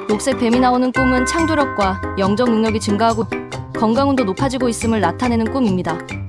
녹색 뱀이 나오는 꿈은 창조력과 영적 능력이 증가하고 건강운도 높아지고 있음을 나타내는 꿈입니다.